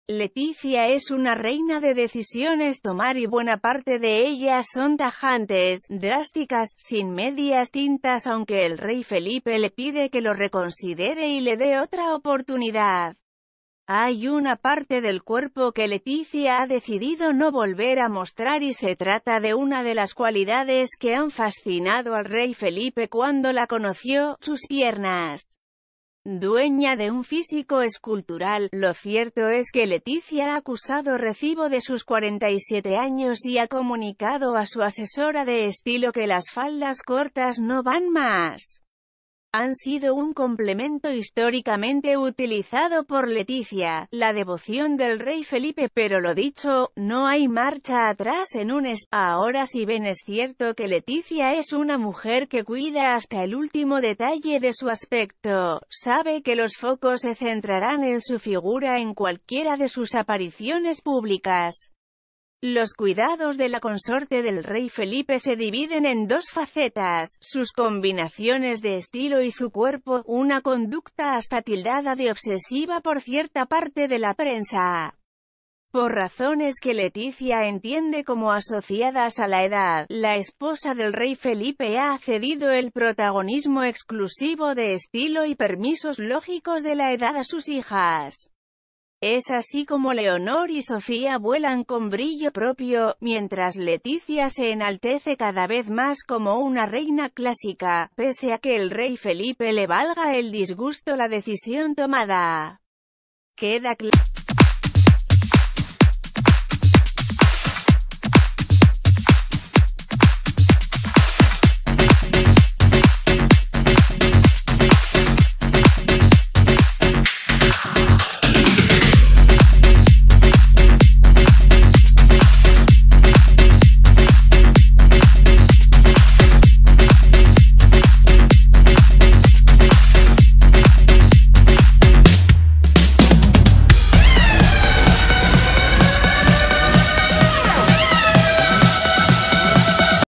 Leticia es una reina de decisiones tomar y buena parte de ellas son tajantes, drásticas, sin medias tintas, aunque el rey Felipe le pide que lo reconsidere y le dé otra oportunidad. Hay una parte del cuerpo que Leticia ha decidido no volver a mostrar y se trata de una de las cualidades que han fascinado al rey Felipe cuando la conoció, sus piernas. Dueña de un físico escultural, lo cierto es que Leticia ha acusado recibo de sus 47 años y ha comunicado a su asesora de estilo que las faldas cortas no van más. Han sido un complemento históricamente utilizado por Leticia, la devoción del rey Felipe, pero lo dicho, no hay marcha atrás en Ahora si bien es cierto que Leticia es una mujer que cuida hasta el último detalle de su aspecto, sabe que los focos se centrarán en su figura en cualquiera de sus apariciones públicas. Los cuidados de la consorte del rey Felipe se dividen en dos facetas, sus combinaciones de estilo y su cuerpo, una conducta hasta tildada de obsesiva por cierta parte de la prensa. Por razones que Leticia entiende como asociadas a la edad, la esposa del rey Felipe ha cedido el protagonismo exclusivo de estilo y permisos lógicos de la edad a sus hijas. Es así como Leonor y Sofía vuelan con brillo propio, mientras Leticia se enaltece cada vez más como una reina clásica, pese a que el rey Felipe le valga el disgusto la decisión tomada. Queda claro.